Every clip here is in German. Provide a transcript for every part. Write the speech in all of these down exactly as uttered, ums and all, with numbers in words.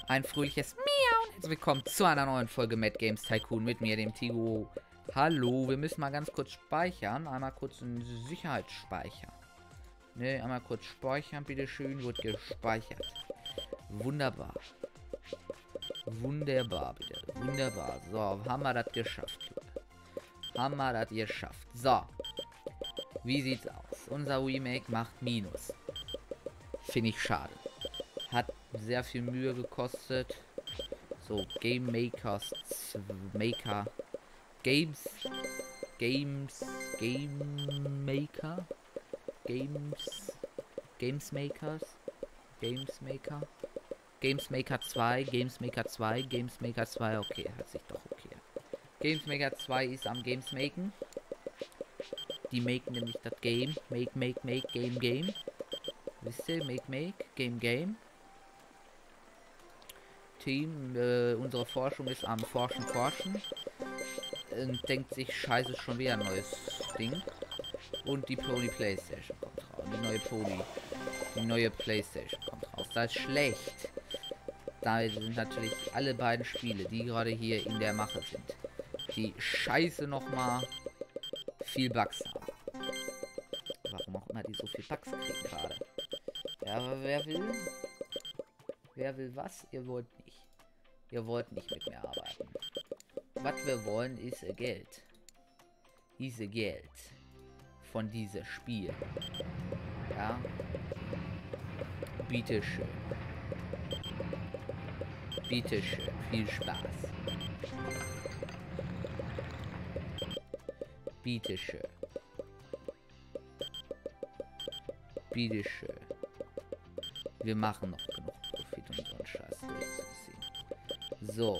Ein fröhliches Miau. Herzlich willkommen zu einer neuen Folge Mad Games Tycoon mit mir, dem Tigo. Hallo, wir müssen mal ganz kurz speichern. Einmal kurz einen Sicherheitsspeicher. Ne, einmal kurz speichern, bitteschön. Wird gespeichert. Wunderbar. Wunderbar, bitte. Wunderbar. So, haben wir das geschafft. Haben wir das geschafft. So. Wie sieht's aus? Unser Remake macht Minus. Finde ich schade. Hat sehr viel Mühe gekostet. So, Game Makers Maker Games Games Game Maker Games Games Makers Games Maker Games Maker zwei Games Maker zwei Games Maker zwei, okay, hat sich doch okay. Games Maker zwei ist am Games Maken. Die maken nämlich das Game. Make, make, make, Game, Game. Wisst ihr? Make, make, Game, Game. Team, äh, unsere Forschung ist am Forschen, Forschen. Und denkt sich, scheiße, schon wieder ein neues Ding. Und die Pony Playstation kommt raus. Die neue Pony. Die neue Playstation kommt raus. Das ist schlecht. Da sind natürlich alle beiden Spiele, die gerade hier in der Mache sind, die scheiße nochmal viel Bugs haben. Warum auch immer die so viel Bugs kriegen gerade. Ja, aber wer will? Wer will was? Ihr wollt nicht. Ihr wollt nicht mit mir arbeiten. Was wir wollen, ist Geld. Diese Geld. Von diesem Spiel. Ja. Bitteschön. Bitteschön. Viel Spaß. Bitteschön. Bitteschön. Wir machen noch genug Profit, um so einen Scheiß durchzuziehen. So.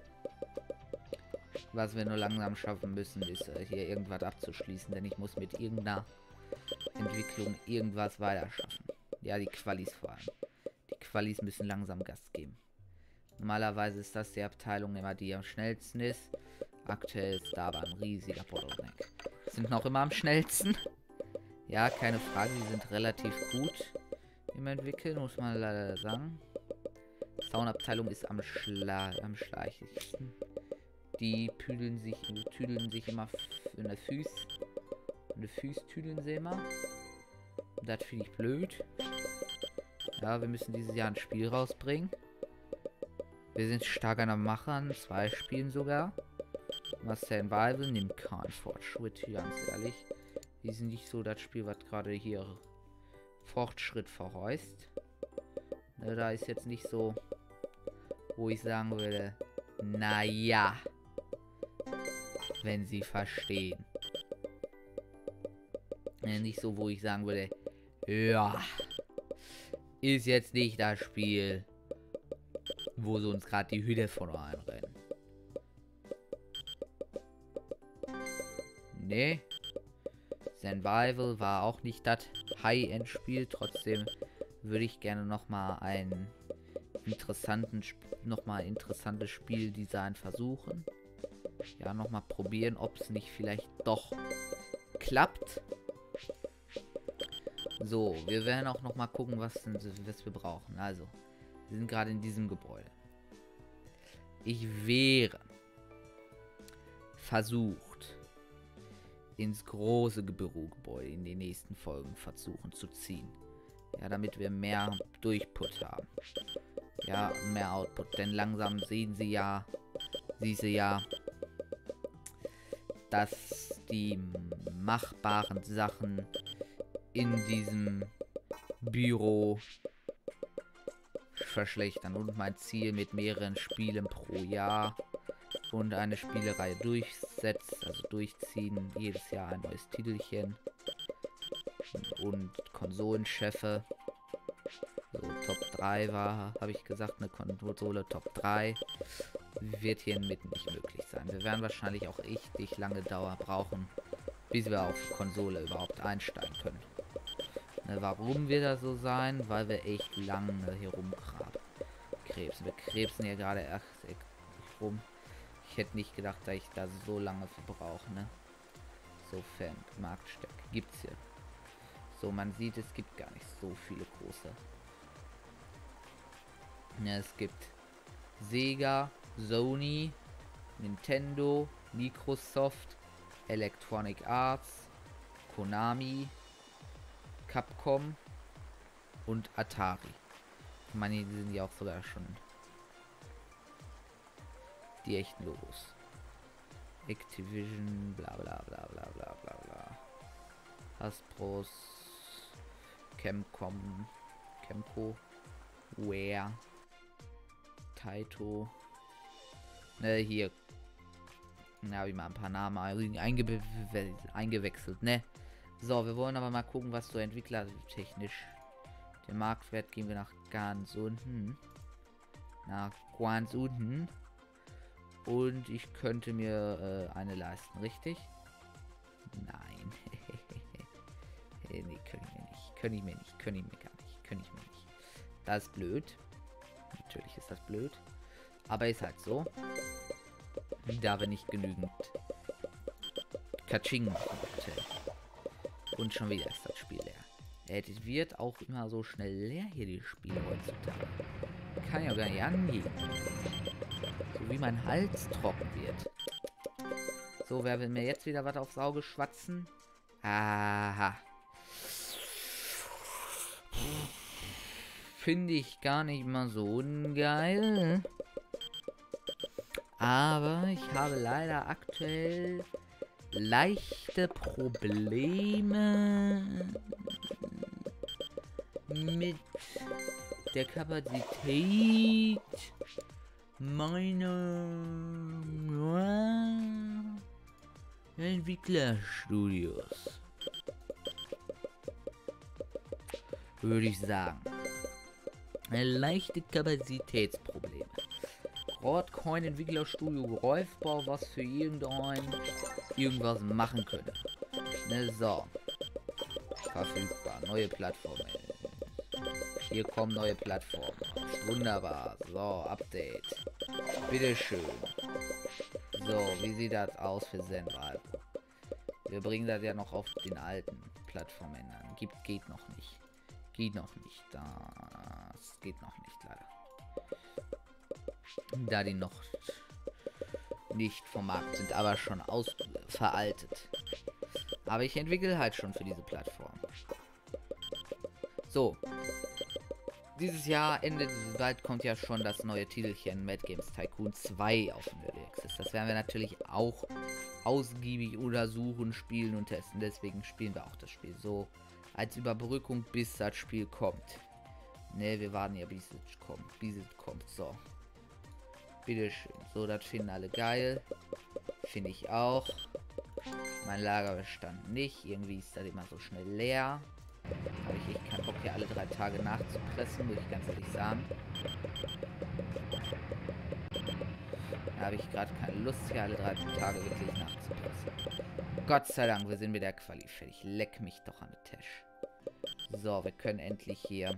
Was wir nur langsam schaffen müssen, ist äh, hier irgendwas abzuschließen, denn ich muss mit irgendeiner Entwicklung irgendwas weiter schaffen. Ja, die Qualis vor allem. Die Qualis müssen langsam Gas geben. Normalerweise ist das die Abteilung immer, die am schnellsten ist. Aktuell ist da aber ein riesiger Bottleneck. Sind noch immer am schnellsten. Ja, keine Frage, die sind relativ gut im Entwickeln, muss man leider sagen. Soundabteilung ist am Schla am schleichigsten. Die püdeln sich, tüdeln sich immer in der Füß. In der Füß tüdeln sie immer. Das finde ich blöd. Ja, wir müssen dieses Jahr ein Spiel rausbringen. Wir sind stark an der Machern, zwei Spielen sogar. Master Bible nimmt keinen Fortschritt, ganz ehrlich. Die sind nicht so das Spiel, was gerade hier Fortschritt verheißt. Ne, da ist jetzt nicht so, wo ich sagen würde, naja, wenn sie verstehen. Ne, nicht so, wo ich sagen würde, ja, ist jetzt nicht das Spiel, wo sie uns gerade die Hütte von einrennen. Nee. Survival war auch nicht das High-End-Spiel. Trotzdem würde ich gerne nochmal ein interessanten, nochmal interessantes Spieldesign versuchen. Ja, nochmal probieren, ob es nicht vielleicht doch klappt. So, wir werden auch nochmal gucken, was, was wir brauchen. Also, wir sind gerade in diesem Gebäude. Ich wäre versucht, ins große Bürogebäude in den nächsten Folgen versuchen zu ziehen. Ja, damit wir mehr Durchput haben. Ja, mehr Output. Denn langsam sehen sie ja, siehst sie ja, dass die machbaren Sachen in diesem Büro verschlechtern. Und mein Ziel mit mehreren Spielen pro Jahr und eine Spielereihe durchsetzt, also durchziehen, jedes Jahr ein neues Titelchen und Konsolenchefe. So, Top drei war, habe ich gesagt, eine Konsole Top drei wird hier mitten nicht möglich sein. Wir werden wahrscheinlich auch richtig lange Dauer brauchen, bis wir auf Konsole überhaupt einsteigen können. Ne, warum wird das so sein? Weil wir echt lange hier rumgraben. Krebs. Wir krebsen hier gerade echt rum. Ich hätte nicht gedacht, dass ich da so lange verbrauche, ne? Sofern Marktstärke gibt's hier. So, man sieht, es gibt gar nicht so viele große. Ja, es gibt Sega, Sony, Nintendo, Microsoft, Electronic Arts, Konami, Capcom und Atari. Ich meine, die sind ja auch sogar schon die echten Logos. Activision, bla bla bla bla bla bla bla. Hasbros, Capcom, Kemco, Ware, Taito. Ne, hier. Na, habe ich mal ein paar Namen einge eingewechselt, ne? So, wir wollen aber mal gucken, was so entwicklertechnisch. Den Marktwert gehen wir nach ganz unten. Nach ganz unten. Und ich könnte mir äh, eine leisten, richtig? Nein. Nee, können ich mir nicht. Können ich mir nicht. Können ich mir gar nicht. Können ich mir nicht. Das ist blöd. Natürlich ist das blöd. Aber ist halt so. Da wir nicht genügend Katsching machen. Und schon wieder ist das Spiel leer. Es wird auch immer so schnell leer hier, die Spiele heutzutage. Kann ja gar nicht angehen. So wie mein Hals trocken wird. So, wer will mir jetzt wieder was aufs Auge schwatzen? Aha. Finde ich gar nicht mal so ungeil. Aber ich habe leider aktuell leichte Probleme mit der Kapazität meiner Entwicklerstudios. Würde ich sagen. Leichte Kapazitätsprobleme. Gerade kein Entwicklerstudio greifbar, was für irgendein irgendwas machen könnte. Ne, so. Verfügbar. Neue Plattformen. Hier kommen neue Plattformen. Wunderbar. So, Update. Bitteschön. So, wie sieht das aus für Zenvalve? Wir bringen das ja noch auf den alten Plattformen an. Gibt, geht noch nicht. Geht noch nicht. Das geht noch nicht, leider. Da die noch nicht vom Markt sind, aber schon aus veraltet. Aber ich entwickle halt schon für diese Plattform. So. Dieses Jahr, Ende bald kommt ja schon das neue Titelchen Mad Games Tycoon zwei auf den Early Access. Das werden wir natürlich auch ausgiebig untersuchen, spielen und testen. Deswegen spielen wir auch das Spiel so als Überbrückung, bis das Spiel kommt. Ne, wir warten ja, bis es kommt. Bis es kommt. So. Bitteschön. So, das finden alle geil. Finde ich auch. Mein Lagerbestand nicht. Irgendwie ist das immer so schnell leer. Habe ich echt keinen Bock, hier alle drei Tage nachzupressen, muss ich ganz ehrlich sagen. Da habe ich gerade keine Lust, hier alle drei Tage wirklich nachzupressen. Gott sei Dank, wir sind mit der Quali fertig. Leck mich doch an den Tisch. So, wir können endlich hier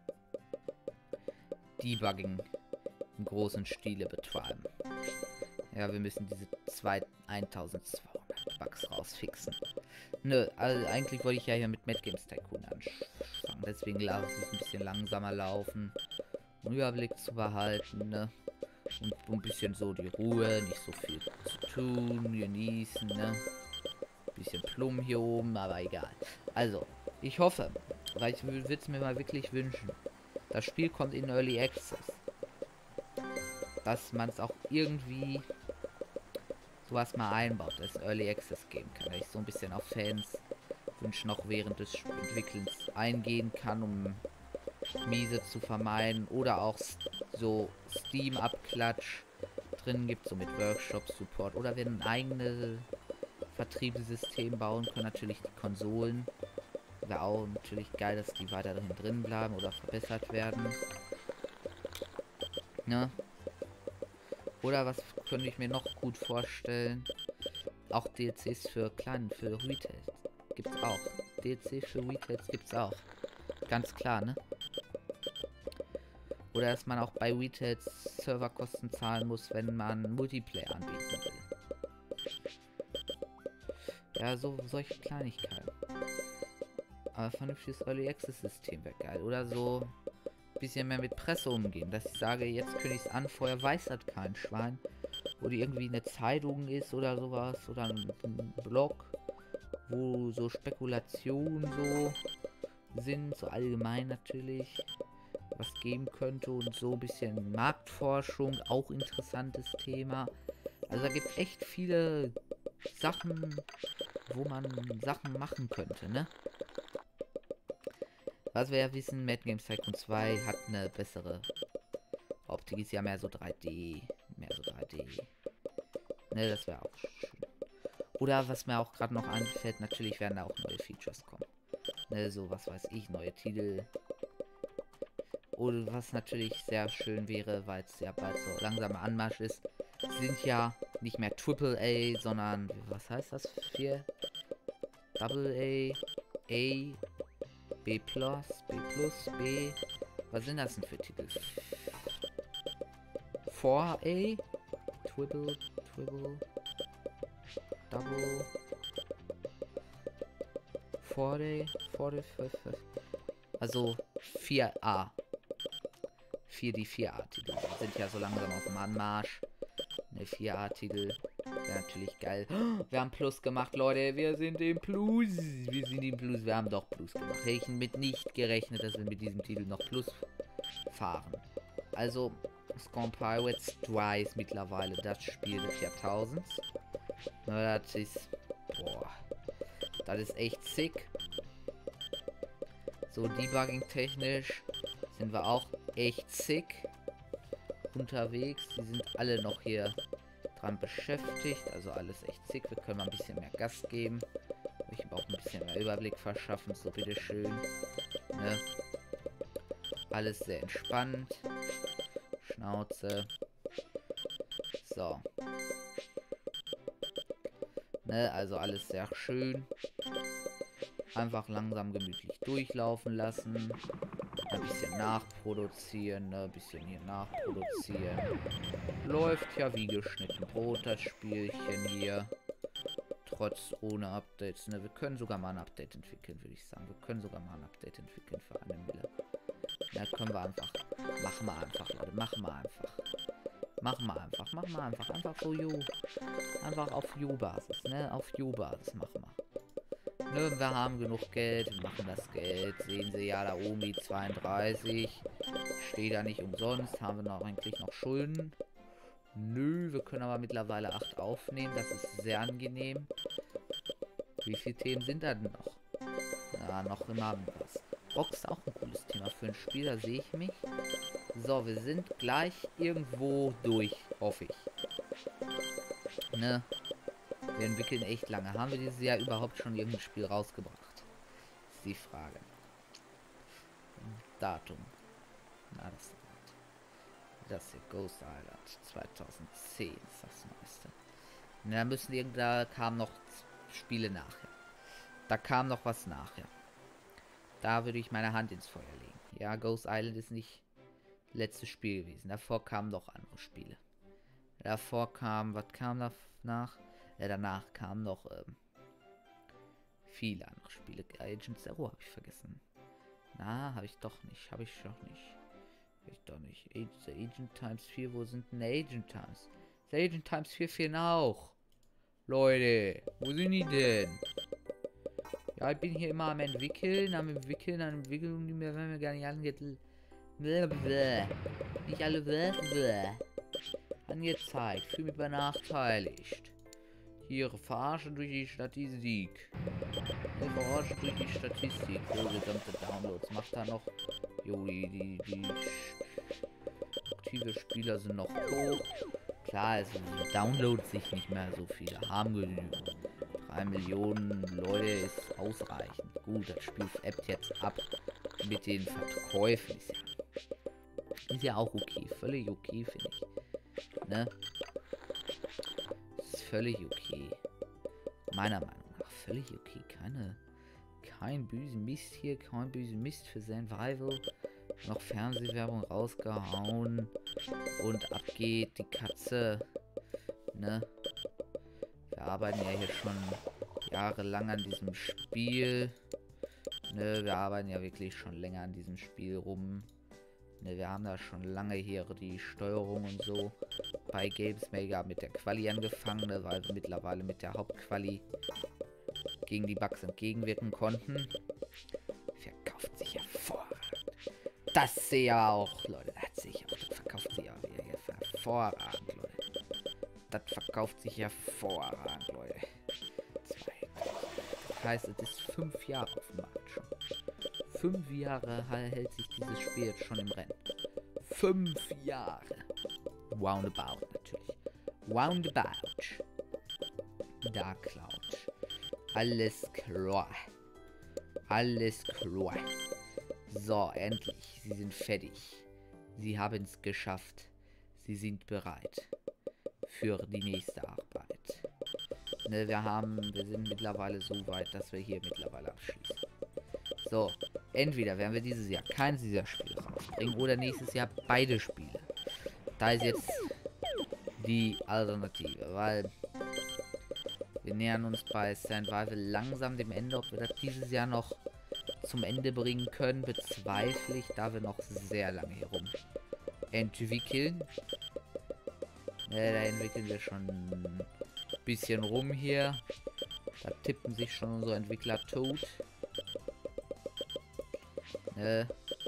Debugging im großen Stile betreiben. Ja, wir müssen diese zwölfhundert Bugs rausfixen. Nö, also eigentlich wollte ich ja hier mit Mad Games Tycoon anfangen. Deswegen lasse ich es ein bisschen langsamer laufen. Um Überblick zu behalten, ne? Und ein bisschen so die Ruhe, nicht so viel zu tun, genießen, ne? Bisschen plump hier oben, aber egal. Also, ich hoffe, weil ich würde es mir mal wirklich wünschen. Das Spiel kommt in Early Access. Dass man es auch irgendwie sowas mal einbaut, dass es Early Access geben kann. Dass ich so ein bisschen auf Fans Wünsche noch während des Entwickelns eingehen kann, um miese zu vermeiden. Oder auch so Steam-Abklatsch drin gibt, so mit Workshop-Support. Oder wir ein eigenes Vertriebssystem bauen können, natürlich die Konsolen. Wäre auch natürlich geil, dass die weiterhin drin bleiben oder verbessert werden. Ne? Oder was könnte ich mir noch gut vorstellen? Auch D L Cs für kleinen, für Retails. Gibt's auch. D L C für Retails gibt's auch. Ganz klar, ne? Oder dass man auch bei Retails Serverkosten zahlen muss, wenn man Multiplayer anbieten will. Ja, so solche Kleinigkeiten. Aber vernünftiges Early Access System wäre geil. Oder so bisschen mehr mit Presse umgehen. Dass ich sage, jetzt kündige ich es an, vorher weiß das kein Schwein. Wo die irgendwie eine Zeitung ist oder sowas. Oder ein, ein Blog, wo so Spekulationen so sind, so allgemein natürlich, was geben könnte und so ein bisschen Marktforschung, auch interessantes Thema. Also da gibt es echt viele Sachen, wo man Sachen machen könnte, ne? Was wir ja wissen, Mad Games Tycoon zwei hat eine bessere Optik, ist ja mehr so drei D, mehr so drei D. Ne, das wäre auch schön. Oder was mir auch gerade noch einfällt, natürlich werden da auch neue Features kommen. Ne, so was weiß ich, neue Titel. Oder was natürlich sehr schön wäre, weil es ja bald so langsam Anmarsch ist, sind ja nicht mehr Triple A, sondern, was heißt das? vier? Double A, A, B plus, B plus, B. Was sind das denn für Titel? vier A, Triple, Triple, Double, vier A, vier A, also vier A. vier, die vier A-Titel sind ja so langsam auf dem Anmarsch. Eine vier A-Titel wäre natürlich geil. Wir haben Plus gemacht, Leute. Wir sind im Plus. Wir sind im Plus. Wir haben doch Plus gemacht. Hätte ich mit nicht gerechnet, dass wir mit diesem Titel noch Plus fahren. Also, Scum Pirates drei ist mittlerweile das Spiel des Jahrtausends. Na, das ist... Boah. Das ist echt sick. So, Debugging-technisch sind wir auch echt sick unterwegs. Die sind alle noch hier dran beschäftigt. Also alles echt sick. Wir können mal ein bisschen mehr Gas geben. Ich auch ein bisschen mehr Überblick verschaffen. So, bitteschön. Ne? Alles sehr entspannt. Schnauze. So. Ne? Also alles sehr schön. Einfach langsam gemütlich durchlaufen lassen. Ein bisschen nachproduzieren, ne? Ein bisschen hier nachproduzieren. Läuft ja wie geschnitten Brot, das Spielchen hier. Trotz ohne Updates, ne? Wir können sogar mal ein Update entwickeln, würde ich sagen. Wir können sogar mal ein Update entwickeln für eine Mille. Ja, können wir einfach. Machen wir einfach, Leute. Machen wir einfach. Machen wir einfach. Machen wir einfach. Einfach so You. Einfach auf You-Basis, ne? Auf You-Basis machen wir. Nö, wir haben genug Geld, wir machen das Geld. Sehen Sie ja da oben die zweiunddreißig. Steht da nicht umsonst. Haben wir noch eigentlich noch Schulden? Nö, wir können aber mittlerweile acht aufnehmen. Das ist sehr angenehm. Wie viele Themen sind da denn noch? Ja, noch immer was. Box ist auch ein cooles Thema für ein Spiel, da sehe ich mich. So, wir sind gleich irgendwo durch, hoffe ich. Ne? Wir entwickeln echt lange. Haben wir dieses Jahr überhaupt schon irgendein Spiel rausgebracht? Das ist die Frage. Datum. Na, das ist das hier. Ghost Island zweitausendzehn ist das meiste. Na, da müssen irgend da kamen noch Spiele nachher. Da kam noch was nachher. Da würde ich meine Hand ins Feuer legen. Ja, Ghost Island ist nicht letztes Spiel gewesen. Davor kamen noch andere Spiele. Davor kam, was kam da nach? Ja, danach kamen noch ähm, viele andere Spiele. Agent Zero habe ich vergessen. Na, habe ich doch nicht. Habe ich doch nicht. Hab ich doch nicht. Age, Agent Times vier, wo sind denn Agent Times? Das Agent Times vier fehlen auch. Leute, wo sind die denn? Ja, ich bin hier immer am entwickeln, am entwickeln, am entwickeln, die mir, wenn wir gar nicht angeht. Nicht alle bläh. Angezeigt, fühle mich benachteiligt. Hier, verarschen durch die Statistik. Hier, verarschen durch die Statistik. So, gesamte Downloads. Macht da noch. Jo, die, die, die aktive Spieler sind noch hoch. Klar, es downloadet sich nicht mehr so viele. Haben genügend. drei Millionen Leute ist ausreichend. Gut, das Spiel appt jetzt ab mit den Verkäufen. Ist ja, ist ja auch okay. Völlig okay, finde ich. Ne? Ist völlig okay. Meiner Meinung nach völlig okay. Keine, kein bösen Mist hier. Kein bösen Mist für Survival. Noch Fernsehwerbung rausgehauen. Und ab geht die Katze. Ne? Wir arbeiten ja hier schon jahrelang an diesem Spiel. Ne, wir arbeiten ja wirklich schon länger an diesem Spiel rum. Ne, wir haben da schon lange hier die Steuerung und so bei Games Maker mit der Quali angefangen, ne, weil wir mittlerweile mit der Hauptquali gegen die Bugs entgegenwirken konnten. Verkauft sich hervorragend. Das sehe ich aber auch, Leute. Das sehe ich auch. Das verkauft sich aber hier hervorragend, Leute. Das verkauft sich hervorragend, Leute. Das heißt, es ist fünf Jahre auf dem Markt schon. Fünf Jahre hält sich dieses Spiel jetzt schon im Rennen. Fünf Jahre. Roundabout natürlich. Roundabout. Da Cloud. Alles klar. Alles klar. So, endlich. Sie sind fertig. Sie haben es geschafft. Sie sind bereit für die nächste Arbeit. Ne, wir haben, wir sind mittlerweile so weit, dass wir hier mittlerweile abschließen. So, entweder werden wir dieses Jahr keins dieser Spiele rausbringen oder nächstes Jahr beide Spiele. Da ist jetzt die Alternative, weil wir nähern uns bei Sandvival langsam dem Ende. Ob wir das dieses Jahr noch zum Ende bringen können, bezweifle ich, da wir noch sehr lange hier rum entwickeln. Ja, da entwickeln wir schon ein bisschen rum hier. Da tippen sich schon unsere Entwickler tot. Ne?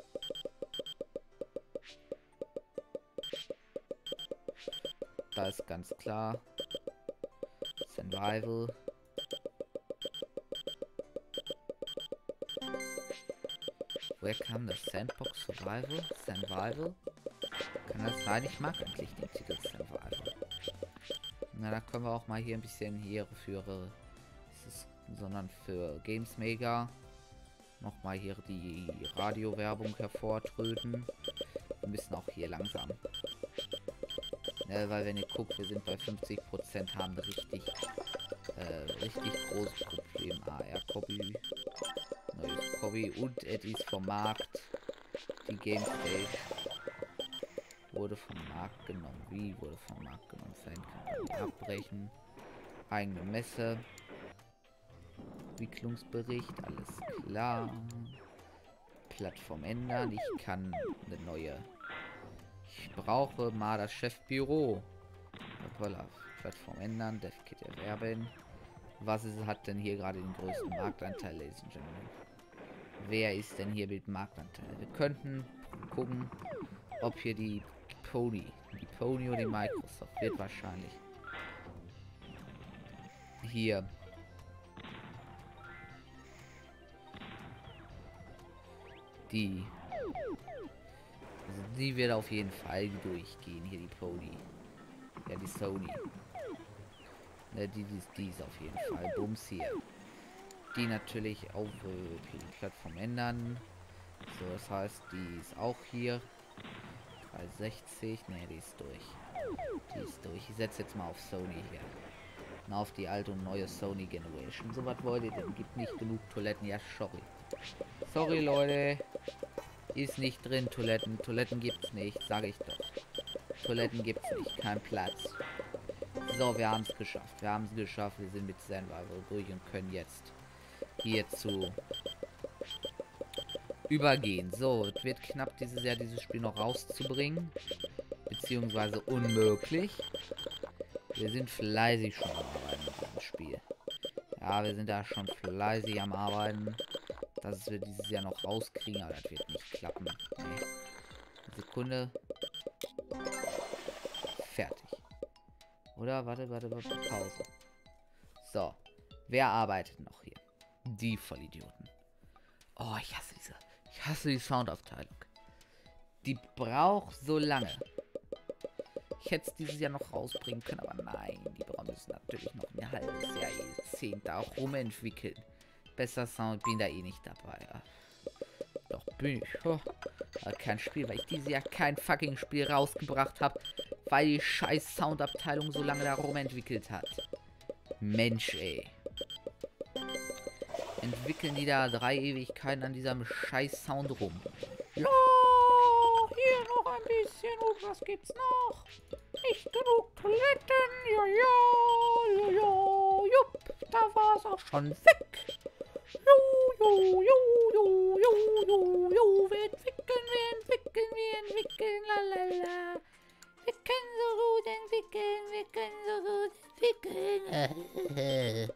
Da ist ganz klar. Survival. Woher kam das? Sandbox Survival? Survival? Kann das sein? Ich mag eigentlich den Titel Survival. Na, da können wir auch mal hier ein bisschen hier für, ist, sondern für Games Maker nochmal hier die Radiowerbung hervortröten. Wir müssen auch hier langsam. Ja, weil wenn ihr guckt, wir sind bei fünfzig Prozent, haben wir richtig, äh, richtig großes Problem. A R-Copy, neues Copy und es ist vom Markt. Die Gamestage wurde vom Markt genommen. Wie wurde vom Markt genommen? Fan abbrechen. Eigene Messe. Entwicklungsbericht, alles klar. Plattform ändern. Ich kann eine neue. Ich brauche mal das Chefbüro. Voilà. Plattform ändern. Devkit erwerben. Was ist, hat denn hier gerade den größten Marktanteil, Ladies and Gentlemen? Wer ist denn hier mit Marktanteil? Wir könnten gucken, ob hier die Pony, die Pony oder die Microsoft wird wahrscheinlich hier die, also die wird auf jeden Fall durchgehen, hier die Pony, ja die Sony, ne, die, die, die ist auf jeden Fall Bums hier, die natürlich auf äh, die Plattform ändern, so das heißt, die ist auch hier dreihundertsechzig, ne, die ist durch, die ist durch, ich setze jetzt mal auf Sony hier. Auf die alte und neue Sony Generation. So was wollt ihr denn? Gibt nicht genug Toiletten. Ja, sorry. Sorry, Leute. Ist nicht drin, Toiletten. Toiletten gibt's nicht, sage ich doch. Toiletten gibt's nicht. Kein Platz. So, wir haben es geschafft. Wir haben es geschafft. Wir sind mit Sandvival durch und können jetzt hierzu übergehen. So, es wird knapp dieses Jahr dieses Spiel noch rauszubringen. Beziehungsweise unmöglich. Wir sind fleißig schon am Arbeiten mit diesem Spiel. Ja, wir sind da schon fleißig am Arbeiten. Dass wir dieses Jahr noch rauskriegen, aber das wird nicht klappen. Nee. Sekunde. Fertig. Oder? Warte, warte, warte. Pause. So. Wer arbeitet noch hier? Die Vollidioten. Oh, ich hasse diese. Ich hasse die Soundabteilung. Die braucht so lange. Ich hätte es dieses Jahr noch rausbringen können, aber nein, die müssen natürlich noch ein halbes Jahr, Jahrzehnt da auch rumentwickeln. Besser Sound, bin da eh nicht dabei. Ja. Doch bin ich. Oh, kein Spiel, weil ich dieses Jahr kein fucking Spiel rausgebracht habe, weil die scheiß Soundabteilung so lange da rumentwickelt hat. Mensch, ey. Entwickeln die da drei Ewigkeiten an diesem scheiß Sound rum. Ja, hier noch ein bisschen. Und was gibt's noch? Nicht genug Toiletten. Ja, ja, ja, ja, jupp. Da war es auch schon weg. Jo, jo, jo, jo, jo, jo, jo. Wir entwickeln, wir entwickeln, wir entwickeln, lalala. Wir können so gut entwickeln, wir können so gut entwickeln.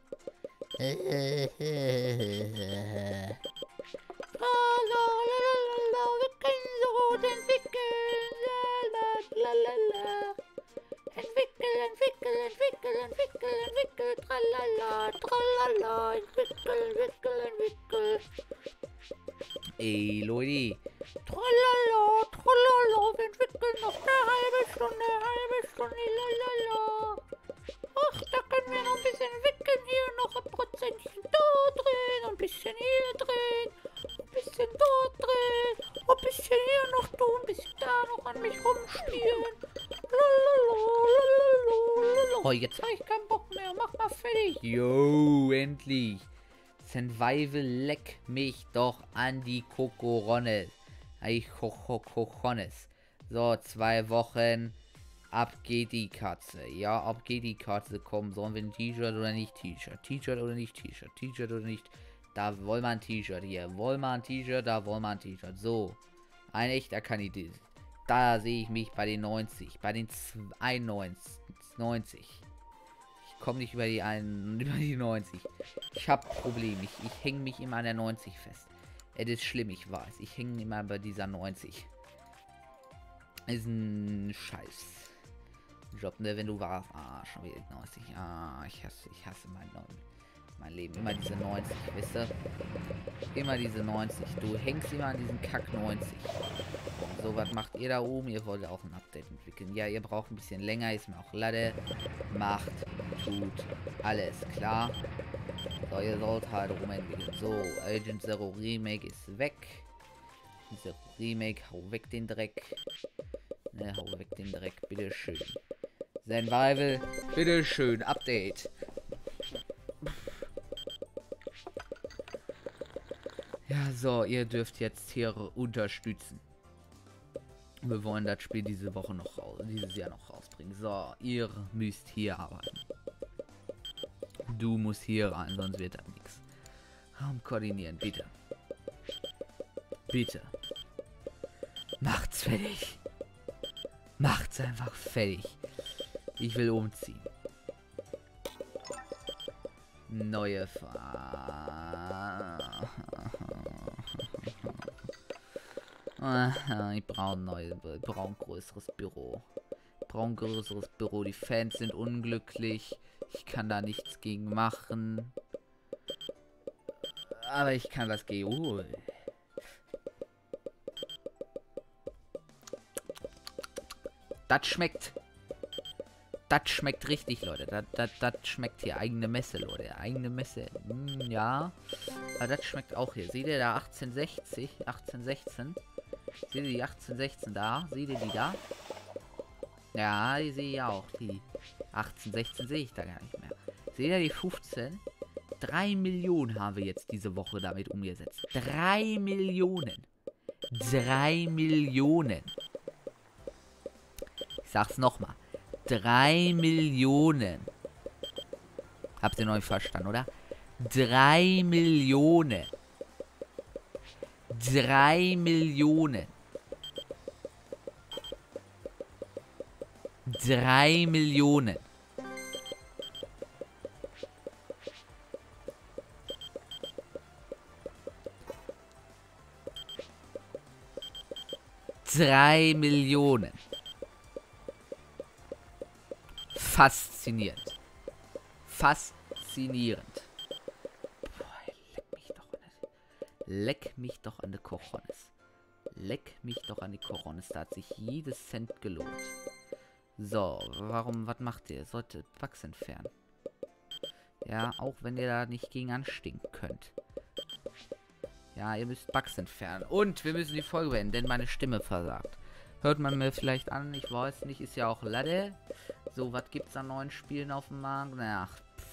Lalalala, wir können so gut entwickeln. Lalalala. Entwickel, entwickel, entwickel, entwickel, entwickel, tralala, tralala, entwickel, entwickel, entwickel. Ey, Leute. Tralala, tralala, wir entwickeln noch eine halbe Stunde, halbe Stunde, lalala. Ach, da können wir noch ein bisschen entwickeln, hier noch ein Prozentchen da drehen, ein bisschen hier drehen, ein bisschen dort drehen, ein bisschen hier noch tun, ein bisschen da noch an mich rumspielen. Oh, jetzt habe ich keinen Bock mehr. Mach mal fertig. Jo, endlich. Survival, leck mich doch an die Kokorones. Ay, Kochones. So, zwei Wochen. Ab geht die Katze. Ja, ab geht die Katze. Komm, sollen wir ein T-Shirt oder nicht T-Shirt? T-Shirt oder nicht T-Shirt? T-Shirt oder nicht? Da wollen wir ein T-Shirt hier. Wollen wir ein T-Shirt? Da wollen wir ein T-Shirt. So. Ein echter Kandidat. Da sehe ich mich bei den neunzig. Bei den einundneunzig. neunzig. Ich komme nicht über die, ein, über die neunzig. Ich habe Probleme. Ich, ich hänge mich immer an der neunzig fest. Es ist schlimm, ich weiß. Ich hänge immer bei dieser neunzig. Ist ein Scheiß Job, ne? Wenn du warst. Ah, schon wieder neunzig. Ah, ich hasse, ich hasse mein, mein Leben. Immer diese neunzig, wisst ihr? Immer diese neunzig. Du hängst immer an diesen Kack neunzig. So, was macht ihr da oben? Ihr wollt auch ein Update entwickeln. Ja, ihr braucht ein bisschen länger. Ist mir auch Lade. Macht, tut, alles klar. So, ihr sollt halt rumentwickeln. So, Agent Zero Remake ist weg. Zero Remake, hau weg den Dreck. Ne, hau weg den Dreck, bitteschön. Survival, bitteschön, Update. Ja, so, ihr dürft jetzt hier unterstützen. Wir wollen das Spiel diese Woche noch raus, dieses Jahr noch rausbringen. So, ihr müsst hier arbeiten. Du musst hier rein, sonst wird das nichts. Raum koordinieren, bitte. Bitte. Macht's fertig. Macht's einfach fertig. Ich will umziehen. Neue Fahr. Ich brauche ein neues, ich brauche ein größeres Büro. Ich brauche ein größeres Büro. Die Fans sind unglücklich. Ich kann da nichts gegen machen. Aber ich kann das gegen. Uh. Das schmeckt. Das schmeckt richtig, Leute. Das, das, das schmeckt hier. Eigene Messe, Leute. Eigene Messe. Hm, ja. Aber das schmeckt auch hier. Seht ihr da achtzehn sechzig? achtzehn sechzehn? Seht ihr die achtzehn sechzehn da? Seht ihr die da? Ja, die sehe ich auch. Die achtzehn sechzehn sehe ich da gar nicht mehr. Seht ihr die fünfzehn? drei Millionen haben wir jetzt diese Woche damit umgesetzt. drei Millionen. drei Millionen. Ich sag's nochmal. drei Millionen. Habt ihr noch nicht verstanden, oder? drei Millionen. drei Millionen. drei Millionen. drei Millionen. Faszinierend. Faszinierend. Boah, leck mich doch an die, leck mich doch an die Cojones. Leck mich doch an die Cojones. Da hat sich jedes Cent gelohnt. So, warum, was macht ihr? Sollte Bugs entfernen. Ja, auch wenn ihr da nicht gegen anstinken könnt. Ja, ihr müsst Bugs entfernen. Und wir müssen die Folge beenden, denn meine Stimme versagt. Hört man mir vielleicht an, ich weiß nicht, ist ja auch Lade. So, was gibt's an neuen Spielen auf dem Markt? Naja.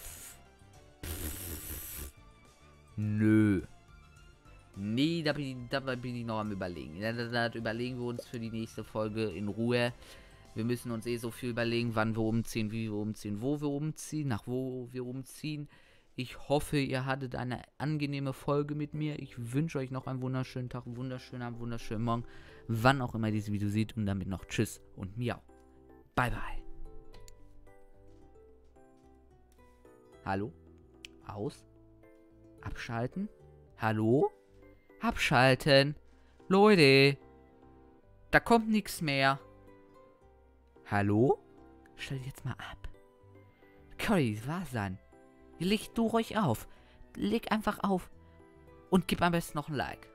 Nö. Nee, da bin ich, dabei bin ich noch am Überlegen. Da, da, da überlegen wir uns für die nächste Folge in Ruhe. Wir müssen uns eh so viel überlegen, wann wir umziehen, wie wir umziehen, wo wir umziehen, nach wo wir umziehen. Ich hoffe, ihr hattet eine angenehme Folge mit mir. Ich wünsche euch noch einen wunderschönen Tag, einen wunderschönen Abend, wunderschönen Morgen, wann auch immer ihr dieses Video seht. Und damit noch Tschüss und Miau. Bye, bye. Hallo? Aus? Abschalten? Hallo? Abschalten? Leute, da kommt nichts mehr. Hallo? Stell dich jetzt mal ab. Curry, was dann? Leg du ruhig auf. Leg einfach auf. Und gib am besten noch ein Like.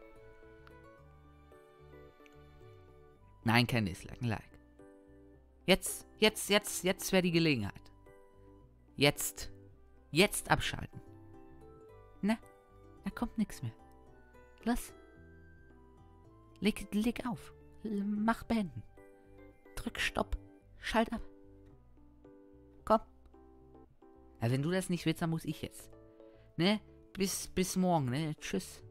Nein, kein Dislike, ein Like. Jetzt, jetzt, jetzt, jetzt wäre die Gelegenheit. Jetzt. Jetzt abschalten. Na, da kommt nichts mehr. Los. Leg, leg auf. Mach beenden. Drück Stopp. Schalt ab. Komm. Ja, wenn du das nicht willst, dann muss ich jetzt. Ne? Bis, bis morgen, ne? Tschüss.